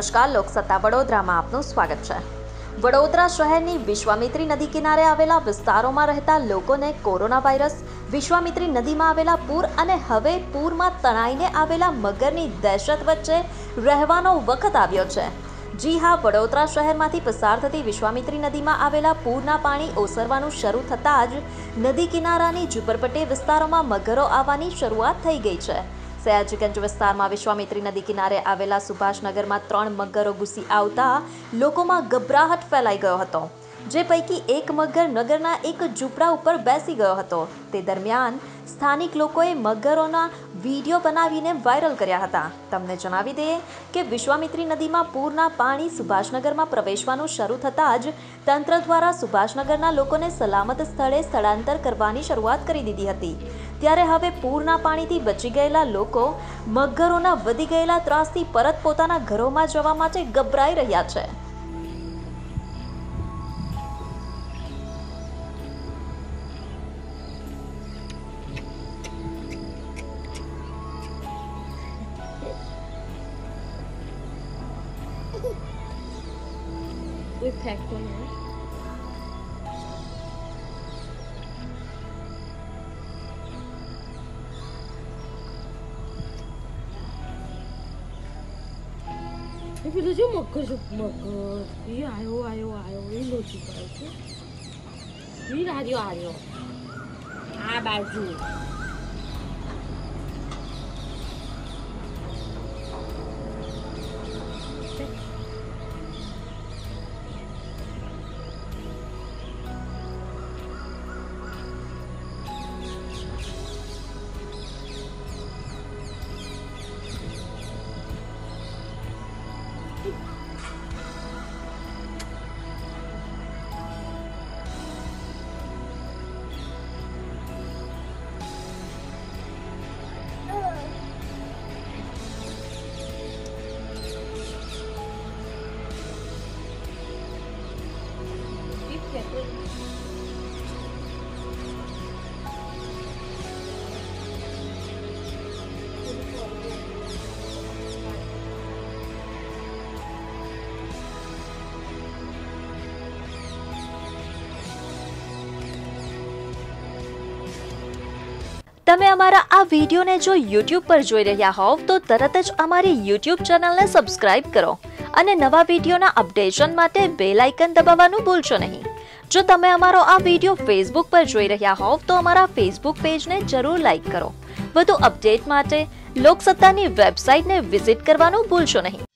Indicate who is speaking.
Speaker 1: નમસ્કાર, લોકસત્તા વડોદરામાં આપનું સ્વાગત છે। વડોદરા શહેરની વિશ્વામિત્રી નદી કિનારે આવેલા વિસ્તારોમાં રહેતા લોકોને કોરોના વાયરસ, વિશ્વામિત્રી નદીમાં આવેલા પૂર અને હવે પૂરમાં તણાઈને આવેલા મગરની દહેશત વચ્ચે રહેવાનો વખત આવ્યો છે। જી હા, વડોદરા શહેરમાંથી પસાર થતી વિશ્વામિત્રી નદીમાં આવેલા પૂરના પાણી ઓસરવાનું શરૂ થતાં જ નદી કિનારાની ઝુંપડપટ્ટી વિસ્તારોમાં મગરો આવવાની શરૂઆત થઈ ગઈ છે। સયાજીગંજ વિસ્તારમાં વિશ્વામિત્રી નદી કિનારે આવેલા સુભાષનગરમાં 3 મગરો ઘૂસી આવતા લોકોમાં ગભરાહટ ફેલાઈ ગયો હતો, જે પૈકી એક મગર નગરના એક ઝૂંપડા ઉપર બેસી ગયો હતો। તે દરમિયાન સ્થાનિક લોકોએ મગરોના વિડીયો બનાવીને વાયરલ કર્યા હતા। તમને જણાવી દઈએ કે વિશ્વામિત્રી નદીમાં પૂરના પાણી સુભાષનગરમાં પ્રવેશવાનું શરૂ થતાં જ તંત્ર દ્વારા સુભાષનગરના લોકોને સલામત સ્થળે સ્થળાંતર કરવાની શરૂઆત કરી દીધી હતી। ત્યારે હવે પૂરના પાણીથી બચી ગયેલા લોકો મગરોના વધી ગયેલા ત્રાસથી પરત પોતાના ઘરોમાં જવા માટે ગભરાઈ રહ્યા છે।
Speaker 2: कोई फेंकतो नहीं। ये પેલો જો મગર એ આયો એ લોચી પડે છે। એ આવ્યો આ બાજુ
Speaker 1: તમે અમારા આ વિડીયોને જો YouTube પર જોઈ રહ્યા હોવ તો તરત જ અમારી YouTube ચેનલને સબસ્ક્રાઇબ કરો અને નવા વિડીયોના અપડેશન માટે બેલ આઇકન દબાવવાનું ભૂલશો નહીં। જો તમે અમારો આ વિડીયો Facebook પર જોઈ રહ્યા હોવ તો અમારા Facebook પેજને જરૂર લાઈક કરો। વધુ અપડેટ માટે લોકસત્તાની વેબસાઇટને વિઝિટ કરવાનું ભૂલશો નહીં।